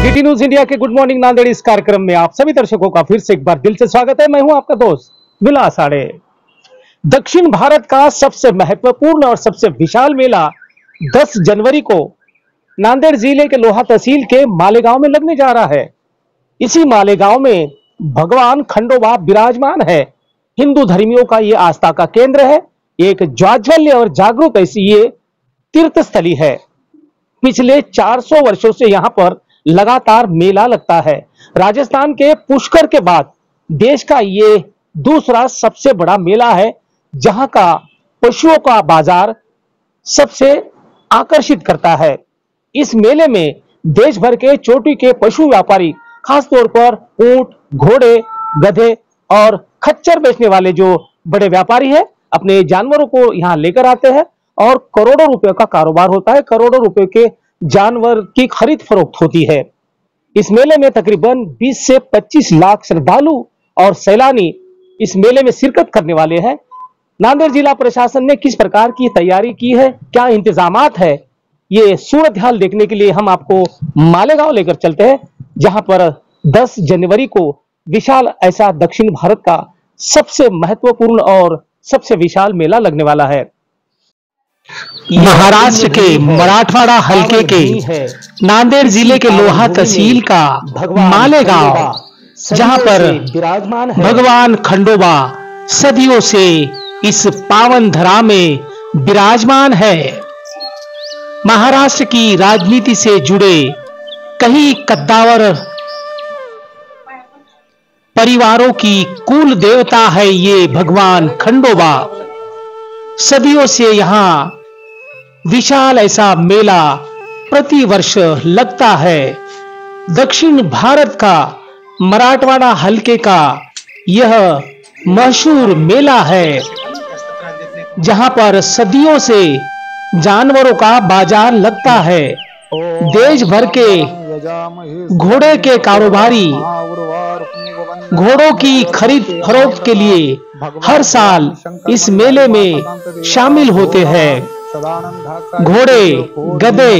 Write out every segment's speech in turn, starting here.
DT news India के good morning Nanded इस कार्यक्रम में आप सभी दर्शकों का फिर से एक बार दिल से स्वागत है। मैं हूं आपका दोस्त विलास आड़े। दक्षिण भारत का सबसे महत्वपूर्ण और सबसे विशाल मेला 10 जनवरी को नांदेड़ जिले के लोहा तहसील के मालेगांव में लगने जा रहा है। इसी मालेगांव में भगवान खंडोबा विराजमान है। हिंदू धर्मियों का ये आस्था का केंद्र है। एक ज्वाज्वल्य और जागरूक ऐसी ये तीर्थ स्थली है। पिछले 400 वर्षों से यहाँ पर लगातार मेला लगता है। राजस्थान के पुष्कर के बाद देश का ये दूसरा सबसे बड़ा मेला है, जहां का पशुओं का बाजार सबसे आकर्षित करता है। इस मेले में देश भर के चोटी के पशु व्यापारी, खासतौर पर ऊंट, घोड़े, गधे और खच्चर बेचने वाले जो बड़े व्यापारी हैं, अपने जानवरों को यहाँ लेकर आते हैं और करोड़ों रुपए का कारोबार होता है। करोड़ों रुपए के जानवर की खरीद फरोख्त होती है। इस मेले में तकरीबन 20 से 25 लाख श्रद्धालु और सैलानी इस मेले में शिरकत करने वाले हैं। नांदेड़ जिला प्रशासन ने किस प्रकार की तैयारी की है, क्या इंतजामात है, ये सूरत हाल देखने के लिए हम आपको मालेगांव लेकर चलते हैं, जहां पर 10 जनवरी को विशाल ऐसा दक्षिण भारत का सबसे महत्वपूर्ण और सबसे विशाल मेला लगने वाला है। महाराष्ट्र के मराठवाड़ा हलके के नांदेड़ जिले के लोहा तहसील का मालेगांव, जहां पर विराजमान है भगवान खंडोबा सदियों से इस पावन धरा में विराजमान है। महाराष्ट्र की राजनीति से जुड़े कई कद्दावर परिवारों की कुल देवता है ये भगवान खंडोबा। सदियों से यहाँ विशाल ऐसा मेला प्रतिवर्ष लगता है। दक्षिण भारत का मराठवाड़ा हलके का यह मशहूर मेला है, जहां पर सदियों से जानवरों का बाजार लगता है। देश भर के घोड़े के कारोबारी घोड़ों की खरीद फरोख्त के लिए हर साल इस मेले में शामिल होते हैं। घोड़े, गधे,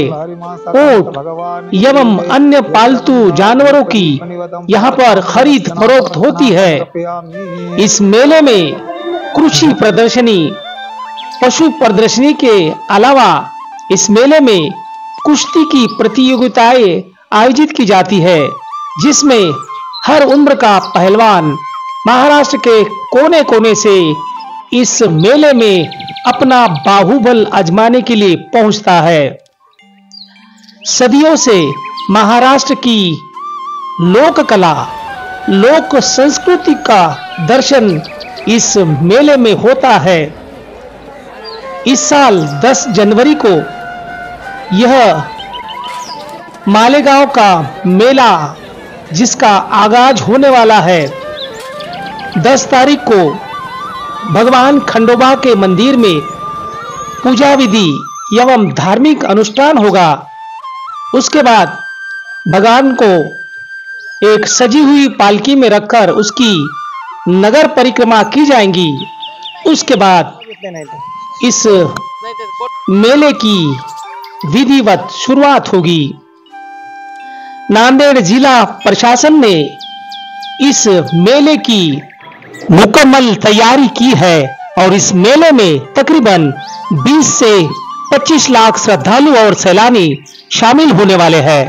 ऊंट एवं अन्य पालतू जानवरों की यहाँ पर खरीद फरोख्त होती है। इस मेले में कृषि प्रदर्शनी, पशु प्रदर्शनी के अलावा इस मेले में कुश्ती की प्रतियोगिताएं आयोजित की जाती है, जिसमें हर उम्र का पहलवान महाराष्ट्र के कोने कोने से इस मेले में अपना बाहुबल आजमाने के लिए पहुंचता है। सदियों से महाराष्ट्र की लोक कला, लोक संस्कृति का दर्शन इस मेले में होता है। इस साल 10 जनवरी को यह मालेगांव का मेला, जिसका आगाज होने वाला है 10 तारीख को, भगवान खंडोबा के मंदिर में पूजा विधि एवं धार्मिक अनुष्ठान होगा। उसके बाद भगवान को एक सजी हुई पालकी में रखकर उसकी नगर परिक्रमा की जाएंगी। उसके बाद इस मेले की विधिवत शुरुआत होगी। नांदेड़ जिला प्रशासन ने इस मेले की मुकम्मल तैयारी की है और इस मेले में तकरीबन 20 से 25 लाख श्रद्धालु और सैलानी शामिल होने वाले हैं।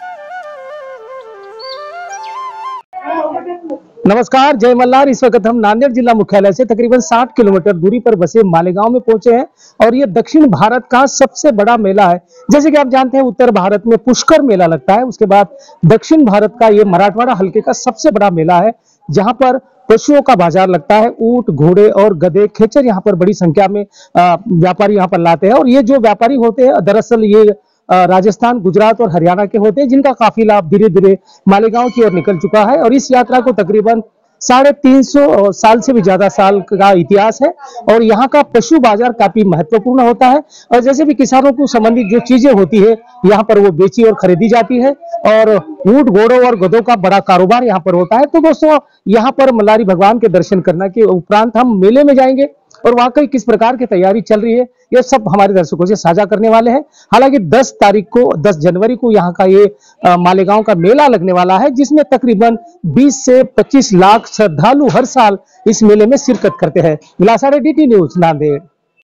नमस्कार, जय मल्हार। इस वक्त हम नांदेड़ जिला मुख्यालय से तकरीबन 60 किलोमीटर दूरी पर बसे मालेगांव में पहुंचे हैं और ये दक्षिण भारत का सबसे बड़ा मेला है। जैसे कि आप जानते हैं, उत्तर भारत में पुष्कर मेला लगता है, उसके बाद दक्षिण भारत का ये मराठवाड़ा हलके का सबसे बड़ा मेला है, जहां पर पशुओं का बाजार लगता है। ऊंट, घोड़े और गधे, खेचर यहाँ पर बड़ी संख्या में व्यापारी यहाँ पर लाते हैं। और ये जो व्यापारी होते हैं, दरअसल ये राजस्थान, गुजरात और हरियाणा के होते हैं, जिनका काफिला धीरे धीरे मालेगांव की ओर निकल चुका है। और इस यात्रा को तकरीबन 350 साल से भी ज्यादा साल का इतिहास है और यहाँ का पशु बाजार काफी महत्वपूर्ण होता है। और जैसे भी किसानों को संबंधित जो चीजें होती है, यहाँ पर वो बेची और खरीदी जाती है और ऊंट, घोड़ों और गधों का बड़ा कारोबार यहाँ पर होता है। तो दोस्तों, यहाँ पर मल्हारी भगवान के दर्शन करने के उपरांत हम मेले में जाएंगे और वाकई किस प्रकार की तैयारी चल रही है, ये सब हमारे दर्शकों से साझा करने वाले हैं। हालांकि 10 जनवरी को यहाँ का ये मालेगांव का मेला लगने वाला है, जिसमें तकरीबन 20 से 25 लाख श्रद्धालु हर साल इस मेले में शिरकत करते हैं। विलासाड़े, DT न्यूज, नांदेड़।